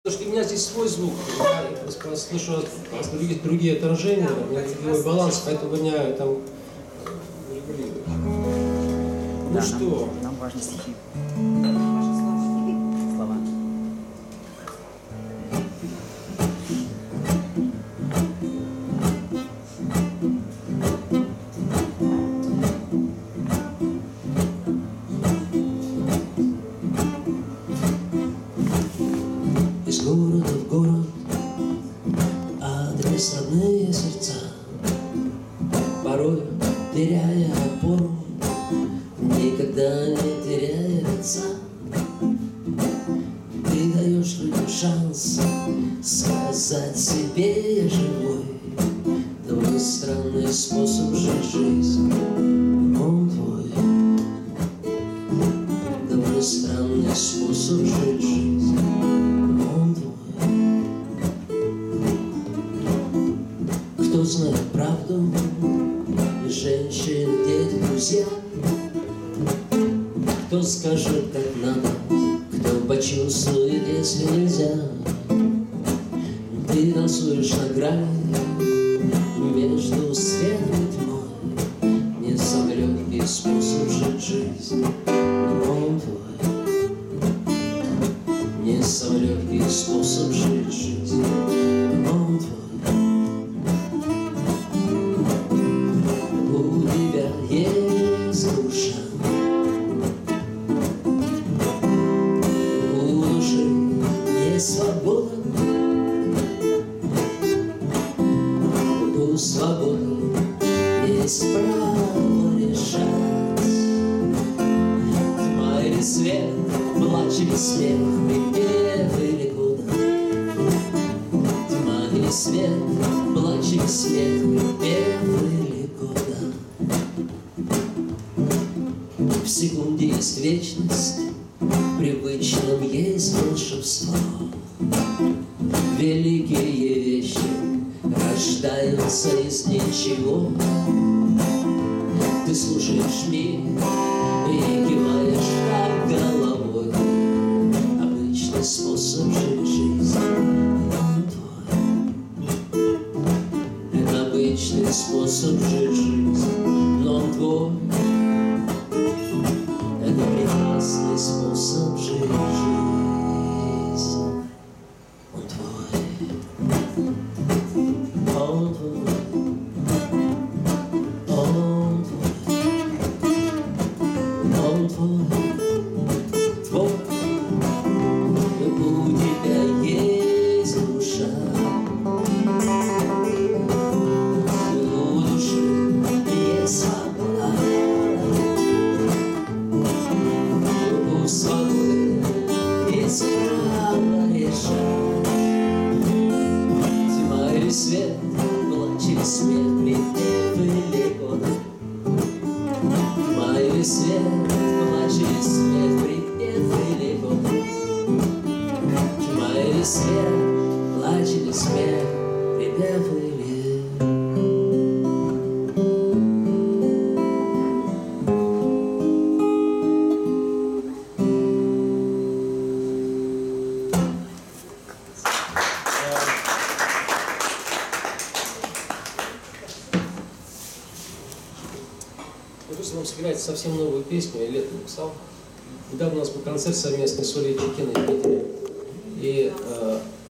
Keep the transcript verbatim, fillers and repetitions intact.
Потому что у меня здесь свой звук, я просто слышу другие, другие отражения, у меня другой баланс, поэтому гоняю там регулирую. Ну да, что? Нам, нам важны стихи. Слова. Из города в город, адрес родные сердца, порой теряя опору, никогда не теряя лица. Ты даешь людям шанс сказать себе: я живой. Твой странный способ жить жизнь, он твой. Твой странный способ жить жизнь, он твой. Кто знает правду, женщин, дети, друзья? Кто скажет, как надо, кто почувствует, если нельзя? Ты танцуешь на грани между светом и тьмой. Не самый легкий способ жить жизнь, но он твой. Не самый легкий способ жить жизнь, но он твой. У тебя есть душа, у души есть свобода. У свободы есть право решать. Тьма или свет, плач или смех, припев или куда. Тьма или свет, плач или смех, припев или куда. В секунде есть вечность, в привычном есть волшебство. Великие вещи рождаются из ничего. Ты слушаешь мир и киваешь так головой. Обычный способ жить жизнь, он твой. Это обычный способ жить жизнь, но он твой. Это прекрасный способ жить жизнь, он твой. Он твой, он твой, он твой, твой. У тебя есть душа, у души есть свобода. У свободы есть право решать. Тьма или свет, плач или смех, припев или года. Тьма или свет, плач или смех, припев или года. Тьма или свет, плач или смех, припев или года. Я хочу вам сыграть совсем новую песню, я летом написал. Недавно у нас был концерт совместный с Олей Чекиной в Питере. И э,